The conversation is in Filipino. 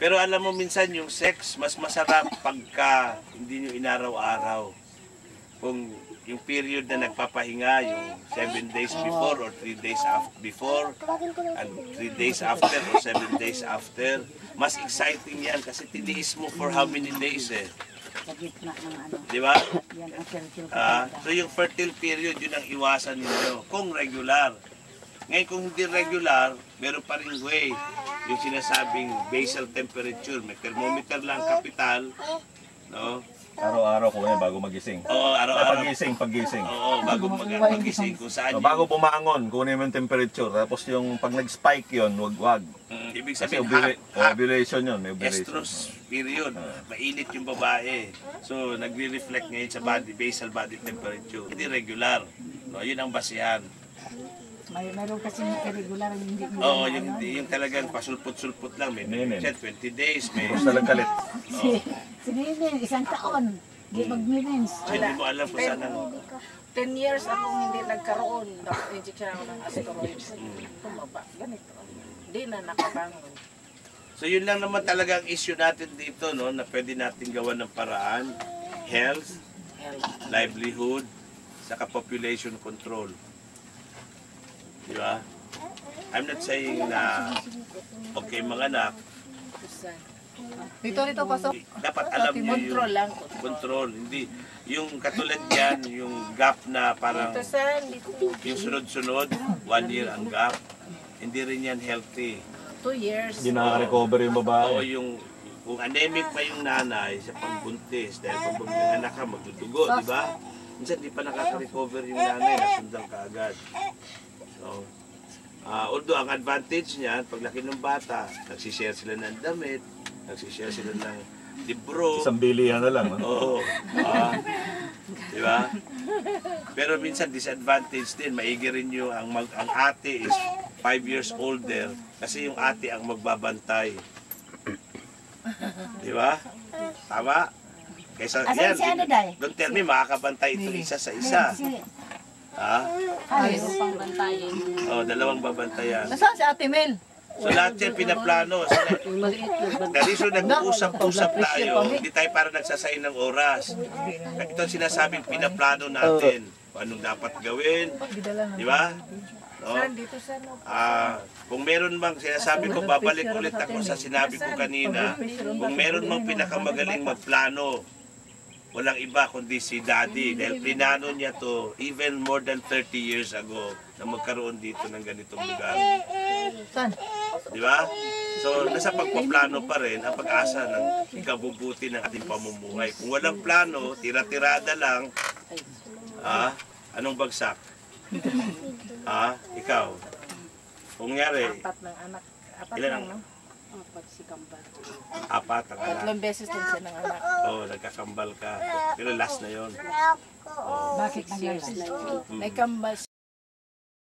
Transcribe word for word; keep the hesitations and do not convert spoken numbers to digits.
Pero alam mo minsan yung sex, mas masarap pagka hindi nyo inaraw-araw. Kung yung period na nagpapahinga, yung seven days before or three days after before, and three days after or seven days after, mas exciting yan kasi tiniis mo for how many days eh. Di ba? Ah, so yung fertile period, yun ang iwasan ninyo. Kung regular. Ngayon kung hindi regular, meron pa rin way. Yung sinasabing basal temperature, may thermometer lang kapital, no? Araw-araw ko yan bago magising. Oo, araw-araw. Pagising, pagising. Oo, bago mag magising kung saan so, bago bumangon, kunin mo yung temperature. Tapos yung pag nag-spike yun, wag-wag. Mm, ibig Kasi sabihin, ovula hot, ovulation yun. May ovulation. estrus period. Mainit yung babae. So, nagre-reflect ngayon sa body, basal body temperature. Hindi regular. No, yun ang basihan. May meron kasi irregular hindi mo. Oo, yung, yung talagang pasulput-sulput lang. May minutes, twenty days. May gusto lang kalit. Si, si Ninin, isang taon. Di mag-minins. So, hindi mo alam kung saan ang... ten years akong hindi nagkaroon. Naka-injection ako ng asteroids. Tumaba. Ganito. Hindi na nakabangon. So, yun lang naman talaga ang issue natin dito, no? Na pwede natin gawa ng paraan. Health, livelihood, saka population control. Di ba? I'm not saying na okay mga anak. Dito, dito, pasok. Dapat alam niyo yung Control lang. control. Hindi. Yung katulad yan, yung gap na parang Dito, saan? Dito. yung sunod-sunod, one year ang gap. Hindi rin yan healthy. Two years. Hindi nakaka-recover yung babae. Oo, yung kung anemic pa yung nanay sa pagbuntis, dahil pag mga anak ka, magdudugo, di ba? Minsan di pa nakaka-recover yung nanay, nasundan ka agad. So, uh, although ang advantage niyan, paglaki ng bata, nagsishare sila ng damit, nagsishare sila ng libro. Isang bilihan na lang. No? Oo. Uh, di ba? Pero minsan disadvantage din, maigi rin yung ang, mag, ang ate is five years older kasi yung ate ang magbabantay. Di ba? Tama? Kaysa, Asan yan, si ano, Day? don't tell me, makakabantay ito isa sa isa. Ha? Ayaw pang bantayin. Oh, dalawang babantayan. Nasaan si Ate Mel? So lahat yan pinaplano. So, dahil so nag-uusap-usap tayo, hindi tayo para nagsasayin ng oras. Ito ang sinasabing pinaplano natin. Kung anong dapat gawin. Di ba? No? Dito, saan? Ah, kung meron mang sinasabi ko, babalik ulit ako sa sinabi ko kanina, kung meron mang pinakamagaling magplano, walang iba kundi si Daddy. Dahil plinano niya to even more than thirty years ago na magkaroon dito ng ganitong lugar. Di ba? So, nasa pagpaplano pa rin ang pag-asa ng ikabubuti ng ating pamumuhay. Kung walang plano, tira-tirada lang, ah, anong bagsak? Ah, ikaw. Kung nangyari, Apat ng anak. Apat ilan lang, ang- no? Apat si Kambal. apat ang anak. Tatlong beses din siya ng anak. Oo, oh, nagkakambal ka. Pero last na yon. Bakit nangyari? May Kambal